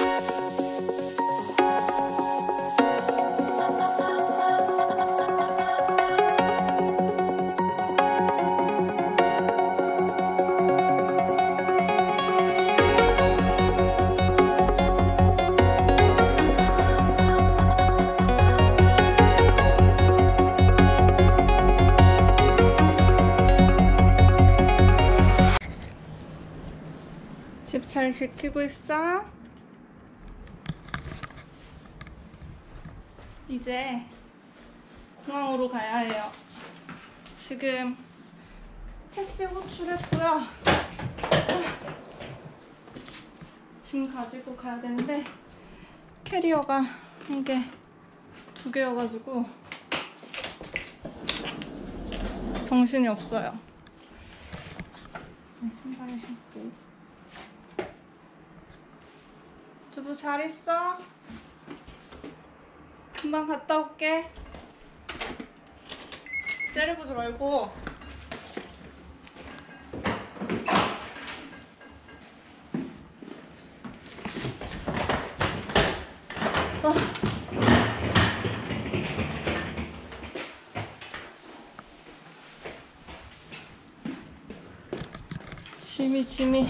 집 잘 지키고 있어? 이제 공항으로 가야 해요. 지금 택시 호출했고요. 짐 가지고 가야 되는데 캐리어가 이게 2개여가지고 정신이 없어요. 신발 신고. 두부 잘 있어? 금방 갔다 올게. 째려보지 말고. 짐이.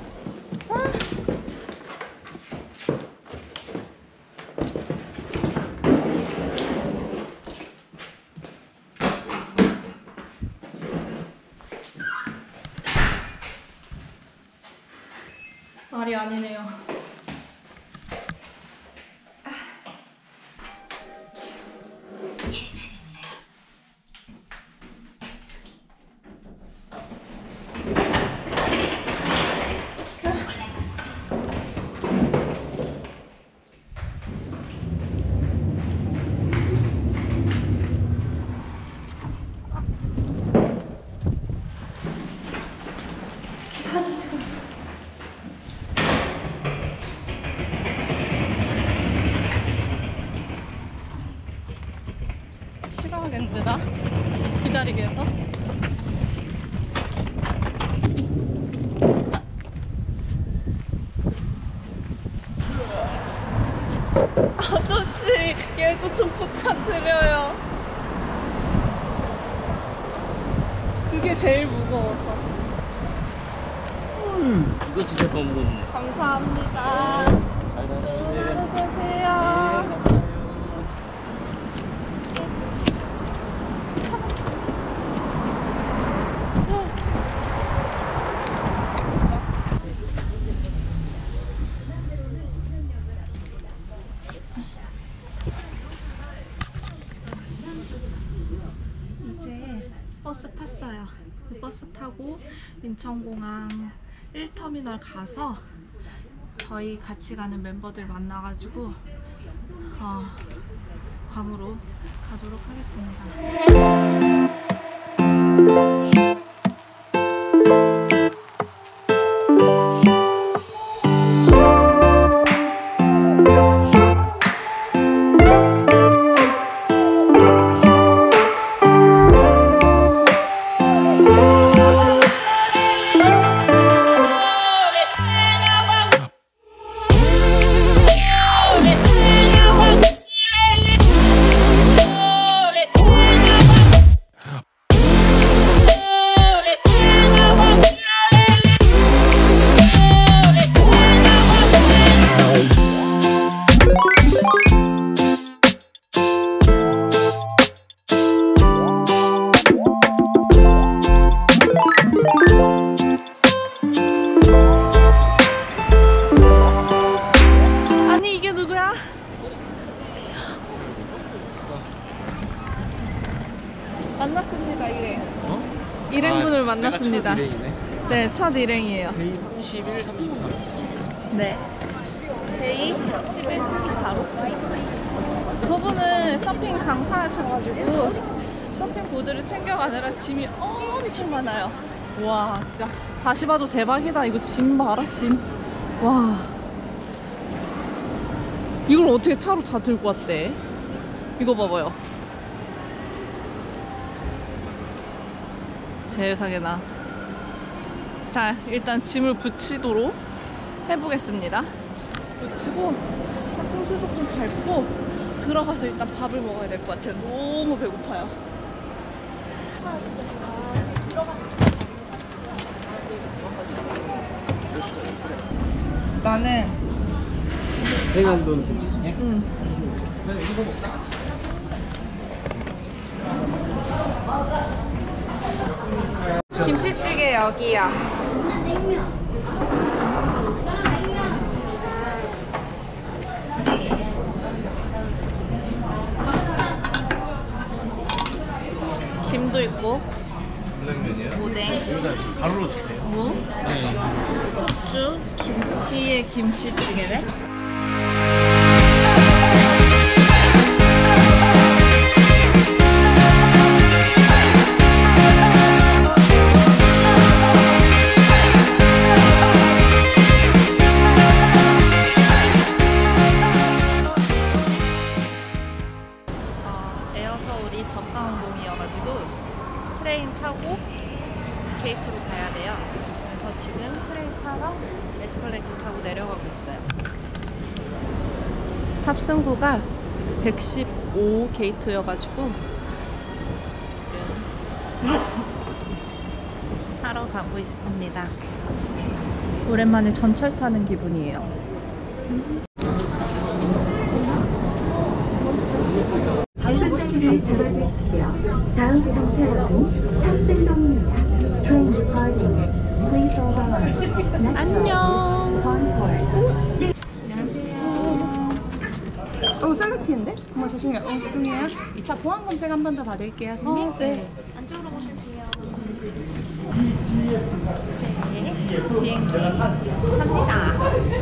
말이 아니네요. 기사 아저씨가 있어. 싫어하겠는데 나? 기다리게 해서? 아저씨 얘도 좀 부탁드려요. 그게 제일 무거워서. 이거 진짜 너무 감사합니다. 좋은 하루 되세요. 이제 버스 탔어요. 버스 타고 인천공항 1터미널 가서 저희 같이 가는 멤버들 만나가지고 괌으로 가도록 하겠습니다. 만났습니다. 일행분을 만났습니다. 네, 첫 일행이에요. J31, 33. 네. J31, 34로. 저분은 서핑 강사하셔가지고 서핑 보드를 챙겨가느라 짐이 엄청 많아요. 와, 진짜 다시 봐도 대박이다. 이거 짐 봐라, 짐. 와. 이걸 어떻게 차로 다 들고 왔대? 이거 봐봐요. 세상에나. 자, 일단 짐을 붙이도록 해보겠습니다. 붙이고 탑승 수속 좀 밟고 들어가서 일단 밥을 먹어야 될 것 같아요. 너무 배고파요. 나는 생안돈 김치찌개? 응. 김치찌개 여기요. 김도 있고 물냉면이요? 오뎅, 일단 가루로 주세요. 무, 네. 숙주, 김치에 김치찌개네. 에어서울이 저가항공이어가지고 트레인 타고 게이트로 가야 돼요. 그래서 지금 트레인 타러 에스컬레이터 타고 내려가고 있어요. 탑승구가 115 게이트여가지고 지금 타러 가고 있습니다. 오랜만에 전철 타는 기분이에요. 선착순을 잡아주십시오. 다음 정차역은 탑승동입니다. Train departing. Please hold on. 안녕. Concourse. 오, 셀렉트인데? 정말 죄송해요. 죄송해요. 2차 보안 검색 한 번 더 받을게요, 선생님. 네. 안쪽으로 오실게요. 비행기 탑니다.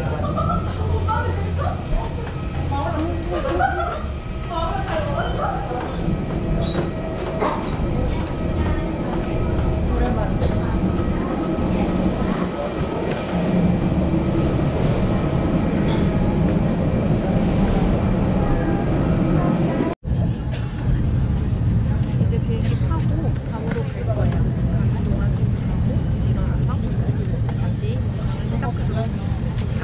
이제 비행기 타고 밤으로 갈 거예요. 그동안 좀 자고 일어나서 다시 여행을 시작하겠습니다.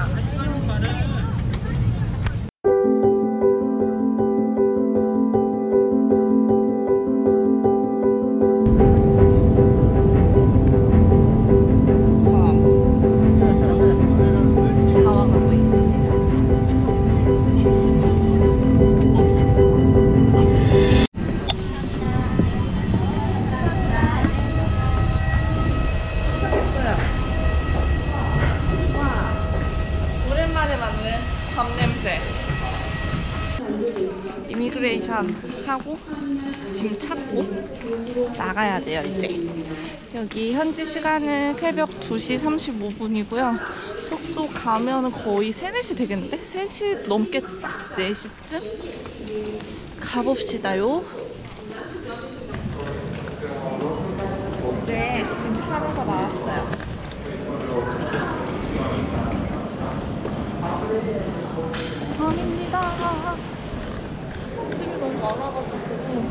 다 와가고 있습니다. 도착했어요. 와, 오랜만에 맡는 밥 냄새. 이미그레이션 하고 짐 찾고 나가야 돼요. 이제 여기 현지 시간은 새벽 2시 35분이고요 숙소 가면 거의 3, 4시 되겠는데? 3시 넘겠다. 4시쯤? 가봅시다요. 이제 짐 찾아서 나왔어요. 밤입니다. 짐이 너무 많아가지고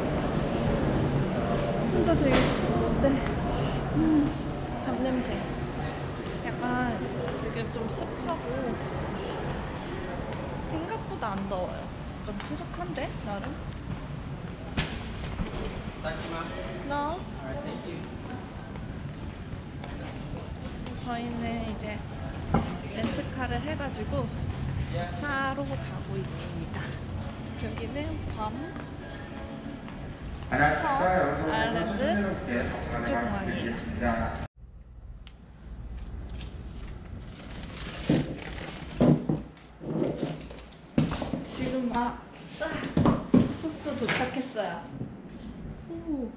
혼자 되게 네. 잡냄새. 약간 지금 좀 습하고 생각보다 안 더워요. 좀 쾌적한데 나름. No. 저희는 이제 렌트카를 해가지고 차로 가고 있습니다. 여기는 괌 서 아일랜드 국제공항이에요. 지금 막 숙소 도착했어요. 오.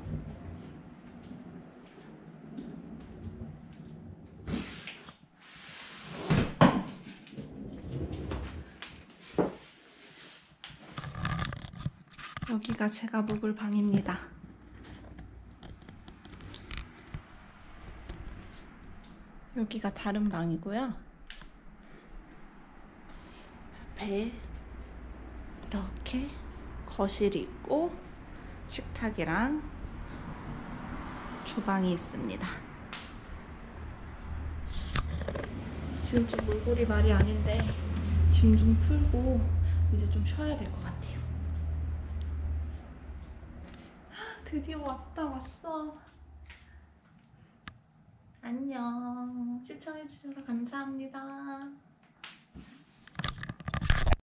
여기가 제가 묵을 방입니다. 여기가 다른 방이고요. 옆에 이렇게 거실이 있고 식탁이랑 주방이 있습니다. 지금 좀 몰골이 말이 아닌데 짐 좀 풀고 이제 좀 쉬어야 될 것 같아요. 드디어 왔어. 안녕. 시청해주셔서 감사합니다.